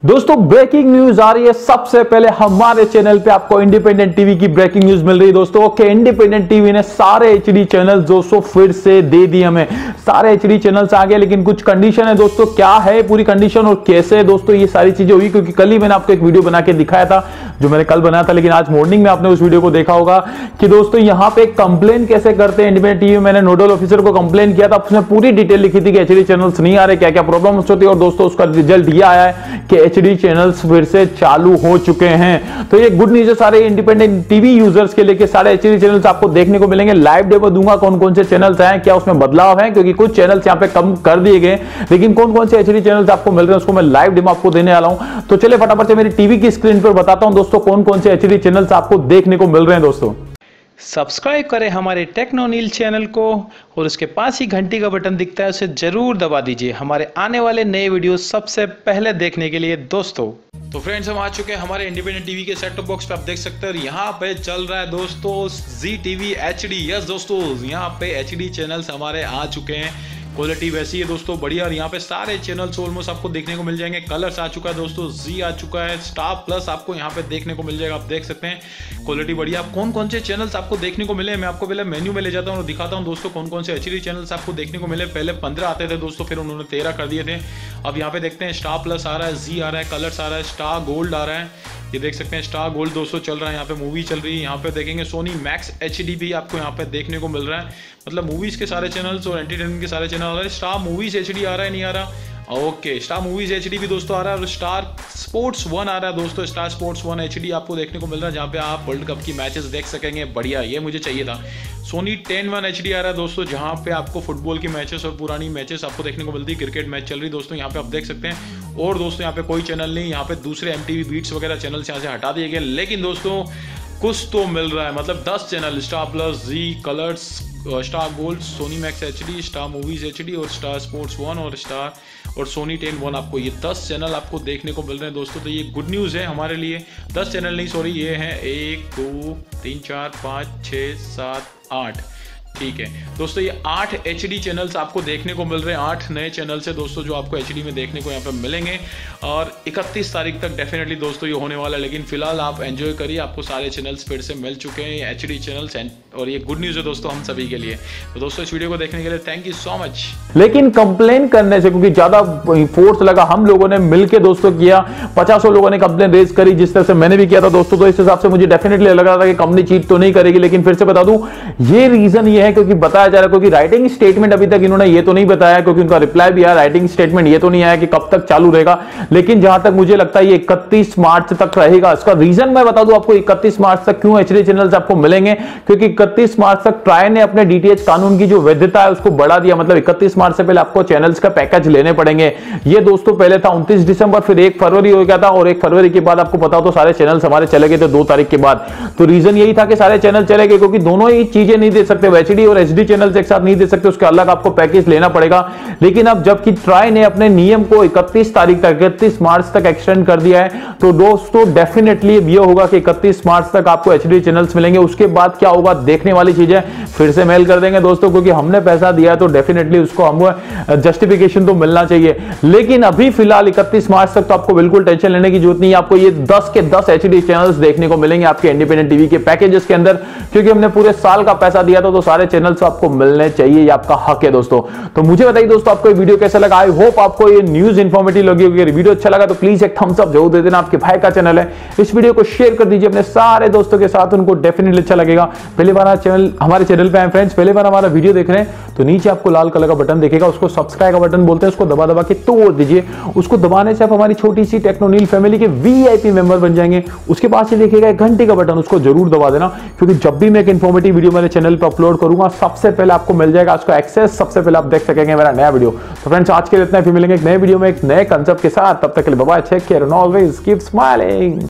दोस्तों breaking news आ रही है। सबसे पहले हमारे चैनल पे आपको इंडिपेंडेंट टीवी की ब्रेकिंग न्यूज मिल रही है दोस्तों। ओके, इंडिपेंडेंट टीवी ने सारे एचडी चैनल्स दोस्तों फिर से दे दिए हमें। सारे एचडी चैनल्स आ गए, लेकिन कुछ कंडीशन है दोस्तों। क्या है पूरी कंडीशन और कैसे दोस्तों ये सारी चीजें हुई, क्योंकि कल ही मैंने आपको एक वीडियो बना के दिखाया था, जो मैंने कल बनाया था, लेकिन आज मॉर्निंग में आपने उस वीडियो को देखा होगा कि दोस्तों यहाँ पे कंप्लेन कैसे करते हैं इंडिपेंडेंट टीवी। मैंने नोडल ऑफिसर को कंप्लेन किया था, उसने पूरी डिटेल लिखी थी कि एचडी चैनल्स नहीं आ रहे, क्या क्या प्रॉब्लम होती है, और दोस्तों उसका रिजल्ट ये आया है कि एचडी चैनल्स फिर से चालू हो चुके हैं। तो ये गुड न्यूज है सारे इंडिपेंडेंट टीवी यूजर्स के लिए कि सारे एचडी चैनल्स आपको देखने को मिलेंगे। लाइव डेमो दूंगा कौन कौन से चैनल्स हैं, क्या उसमें बदलाव है, क्योंकि कुछ चैनल्स यहां पे कम कर दिए गए, लेकिन कौन कौन से एचडी चैनल्स आपको मिल रहे हैं उसको मैं लाइव डेमो आपको देने वाला हूं। तो चलिए फटाफट से मेरी टीवी की स्क्रीन पर बताता हूं दोस्तों कौन कौन से एचडी चैनल्स आपको देखने को मिल रहे हैं। दोस्तों सब्सक्राइब करें हमारे टेक्नो नील चैनल को और उसके पास ही घंटी का बटन दिखता है, उसे जरूर दबा दीजिए हमारे आने वाले नए वीडियो सबसे पहले देखने के लिए दोस्तों। तो फ्रेंड्स, हम आ चुके हैं हमारे इंडिपेंडेंट टीवी के सेट टॉप बॉक्स पे। आप देख सकते हैं यहाँ पे चल रहा है दोस्तों जी टीवी एचडी। यस दोस्तों, यहाँ पे एचडी चैनल्स हमारे आ चुके हैं। क्वालिटी वैसी है दोस्तों, बढ़िया। और यहाँ पे सारे चैनल्स ऑलमोस्ट आपको देखने को मिल जाएंगे। कलर्स आ चुका है दोस्तों, जी आ चुका है, स्टार प्लस आपको यहाँ पे देखने को मिल जाएगा। आप देख सकते हैं क्वालिटी बढ़िया। कौन कौन से चैनल्स आपको देखने को मिले, मैं आपको पहले मेन्यू में ले जाता हूँ और दिखाता हूँ दोस्तों कौन कौन से एचडी चैनल्स आपको देखने को मिले। पहले 15 आते थे दोस्तों, फिर उन्होंने 13 कर दिए थे। अब यहाँ पे देखते हैं स्टार प्लस आ रहा है, जी आ रहा है, कलर्स आ रहा है, स्टार गोल्ड आ रहा है। ये देख सकते हैं स्टार गोल्ड दोस्तों चल रहा है। यहाँ पे मूवी चल रही है। यहाँ पे देखेंगे सोनी मैक्स एचडी भी आपको यहाँ पे देखने को मिल रहा है। मतलब मूवीज के सारे चैनल्स और एंटरटेनमेंट के सारे चैनल आ रहे हैं। स्टार मूवीज एचडी आ रहा है, नहीं आ रहा? ओके, स्टार मूवीज एचडी भी दोस्तों आ रहा है। और स्टार स्पोर्ट्स 1 आ रहा है दोस्तों। स्टार स्पोर्ट्स 1 एचडी आपको देखने को मिल रहा है, जहाँ पे आप वर्ल्ड कप की मैचेस देख सकेंगे। बढ़िया, ये मुझे चाहिए था। सोनी 10-1 एचडी आ रहा है दोस्तों, जहाँ पे आपको फुटबॉल की मैचेस और पुरानी मैचेस आपको देखने को मिलती है। क्रिकेट मैच चल रही है दोस्तों, यहाँ पे आप देख सकते हैं। और दोस्तों यहाँ पे कोई चैनल नहीं, यहाँ पे दूसरे एमटीवी बीट्स वगैरह चैनल्स यहाँ से हटा दिए गए, लेकिन दोस्तों कुछ तो मिल रहा है। मतलब 10 channel, Star Plus, Zee, Colors, Star Gold, Sony Max HD, Star Movies HD और स्टार स्पोर्ट्स 1 और स्टार और सोनी 10-1 आपको ये 10 चैनल आपको देखने को मिल रहे हैं दोस्तों। तो ये गुड न्यूज़ है हमारे लिए। 10 चैनल नहीं, सॉरी, ये हैं 1 2 3 4 5 6 7 8, ठीक है दोस्तों। ये 8 एचडी चैनल्स आपको देखने को मिल रहे हैं। 8 नए चैनल से दोस्तों जो आपको एचडी में देखने को यहाँ पे मिलेंगे। और 31 तारीख तक डेफिनेटली दोस्तों ये होने वाला है, लेकिन फिलहाल आप एंजॉय करिए, आपको सारे चैनल्स फिर से मिल चुके हैं एचडी चैनल्स। और ये गुड न्यूज़ है दोस्तों हम सभी के लिए। तो दोस्तों इस वीडियो को देखने के लिए थैंक यू सो मच। लेकिन कंप्लेन करने से, क्योंकि ज्यादा फोर्स लगा, हम लोगों ने मिलकर दोस्तों किया, 50 लोगों ने कंप्लेन रेज करी, जिस तरह से मैंने भी किया था दोस्तों। तो इस हिसाब से मुझे डेफिनेटली लग रहा था कि कंपनी चीट तो नहीं करेगी। लेकिन फिर से बता दूं, ये रीजन ये है क्योंकि बताया जा रहा है, क्योंकि राइटिंग स्टेटमेंट अभी तक इन्होंने ये तो नहीं बताया, क्योंकि उनका रिप्लाई भी आया, राइटिंग स्टेटमेंट ये तो नहीं आया कि कब तक चालू रहेगा। लेकिन जहां तक मुझे लगता है ये 31 मार्च तक रहेगा। इसका रीजन मैं बता दूं आपको, 31 मार्च तक क्यों एचडी चैनल्स आपको मिलेंगे, क्योंकि 31 मार्च तक ट्राई ने अपने डीटीएच कानून की जो वैधता है उसको बढ़ा दिया। मतलब 31 मार्च से पहले आपको चैनल्स का पैकेज लेने पड़ेंगे। ये दोस्तों पहले था 29 दिसंबर, फिर 1 फरवरी हो गया था, और 1 फरवरी के बाद आपको पता हो तो सारे चैनल्स हमारे चले गए थे 2 तारीख के बाद। तो रीजन यही था कि सारे चैनल चले गए, क्योंकि दोनों ही चीजें नहीं दे सकते, एचडी और एचडी चैनल्स एक साथ नहीं दे सकते, उसका अलग आपको पैकेज लेना पड़ेगा। लेकिन अब जबकि ट्राई ने अपने नियम को 31 तारीख तक, 31 मार्च तक एक्सटेंड कर दिया है, तो दोस्तों डेफिनेटली ये होगा कि 31 मार्च तक आपको एचडी चैनल्स मिलेंगे। उसके बाद क्या होगा देखने वाली चीजें, फिर से मेल कर देंगे दोस्तों, क्योंकि हमने पैसा दिया है तो डेफिनेटली उसको हम जस्टिफिकेशन तो मिलना चाहिए। लेकिन अभी फिलहाल 31 मार्च तक तो आपको बिल्कुल टेंशन लेने की जरूरत नहीं है। आपको ये 10 के 10 एचडी चैनल्स देखने को मिलेंगे आपके इंडिपेंडेंट टीवी के पैकेजेस के अंदर, क्योंकि हमने पूरे साल का पैसा दिया था, तो सारे चैनल्स आपको मिलने चाहिए, ये आपका हक है दोस्तों। तो मुझे बताइए दोस्तों आपको ये वीडियो कैसा लगा। आई होप आपको ये न्यूज इंफॉर्मेटिव लगी होगी। वीडियो अच्छा लगा तो प्लीज एक थम्स अप जरूर दे देना। आपके भाई का चैनल है, इस वीडियो को शेयर कर दीजिए अपने सारे दोस्तों के साथ, उनको डेफिनेटली अच्छा लगेगा। पहली बार हमारे चैनल पे आए फ्रेंड्स, पहली बार हमारा वीडियो देख रहे हैं, तो नीचे आपको लाल कलर का बटन दिखेगा, उसको सब्सक्राइब का बटन बोलते हैं, उसको दबा दबा के तोड़ दीजिए। उसको दबाने से आप हमारी छोटी सी टेक्नो नील फैमिली के वीआईपी मेंबर बन जाएंगे। उसके बाद से देखिएगा एक घंटे का बटन, उसको जरूर दबा देना, क्योंकि जब भी मैं एक इंफॉर्मेटिव वीडियो मेरे चैनल पर अपलोड करूंगा सबसे पहले आपको मिल जाएगा उसका एक्सेस, सबसे पहले आप देख सकेंगे मेरा नया वीडियो। तो फ्रेंड्स आज के लिए इतना ही, फिर मिलेंगे एक नए वीडियो में एक नए कंसेप्ट के साथ। तब तक के लिए bye bye, take care and always keep smiling.